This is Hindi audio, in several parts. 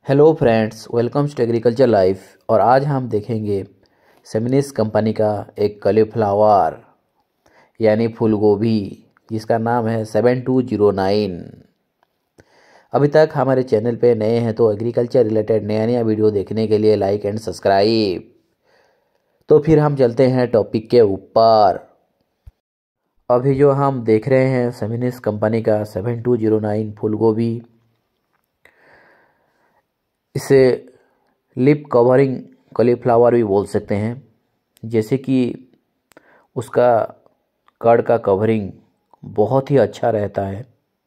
Hello friends, welcome to agriculture life. और आज हम देखेंगे सेमिनिस कंपनी का एक कॉलीफ्लावर यानी फूल गोभी जिसका नाम है 7209। अभी तक हमारे चैनल पे नए हैं तो एग्रीकल्चर रिलेटेड नया नया वीडियो देखने के लिए लाइक एंड सब्सक्राइब। तो फिर हम चलते हैं टॉपिक के ऊपर। अभी जो हम देख रहे हैं सेमिनिस कंपनी का 7209 फूल गोभी, इसे लिप कवरिंग कॉलीफ्लावर भी बोल सकते हैं। जैसे कि उसका कड़ का कवरिंग बहुत ही अच्छा रहता है।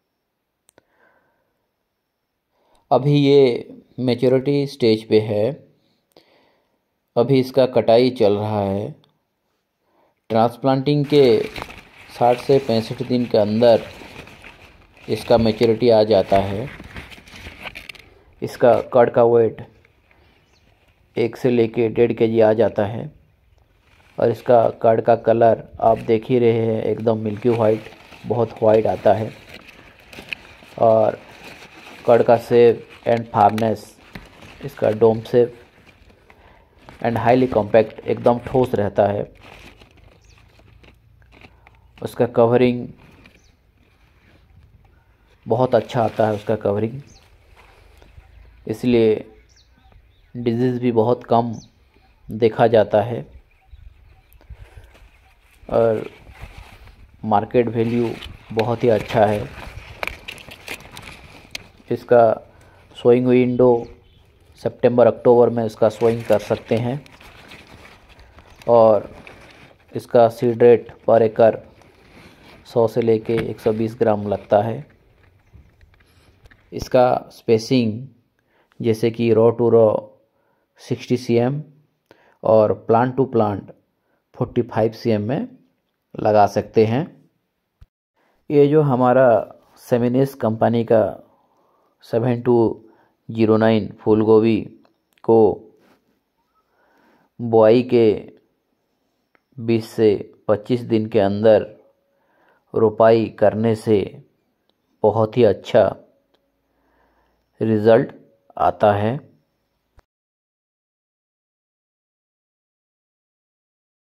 अभी ये मैच्योरिटी स्टेज पे है, अभी इसका कटाई चल रहा है। ट्रांसप्लांटिंग के 60 से 65 दिन के अंदर इसका मैच्योरिटी आ जाता है। इसका कड़ का वेट 1 से लेके 1.5 kg आ जाता है। और इसका कड़ का कलर आप देख ही रहे हैं, एकदम मिल्की वाइट, बहुत वाइट आता है। और कड़ का शेप एंड फार्मनेस, इसका dome shape and highly compact, एकदम ठोस रहता है। उसका कवरिंग बहुत अच्छा आता है, उसका कवरिंग, इसलिए डिजीज़ भी बहुत कम देखा जाता है। और मार्केट वैल्यू बहुत ही अच्छा है। इसका सोइंग विंडो सितंबर अक्टूबर में इसका सोइंग कर सकते हैं। और इसका सीड रेट पर एकड़ 100 से लेके 120 ग्राम लगता है। इसका स्पेसिंग जैसे कि रो टू रो 60 cm और प्लांट टू प्लांट 45 cm में लगा सकते हैं। ये जो हमारा सेमिनिस कंपनी का 7209 फूल गोभी को बुआई के 20 से 25 दिन के अंदर रोपाई करने से बहुत ही अच्छा रिज़ल्ट आता है।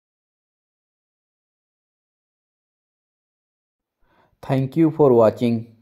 Thank you for watching.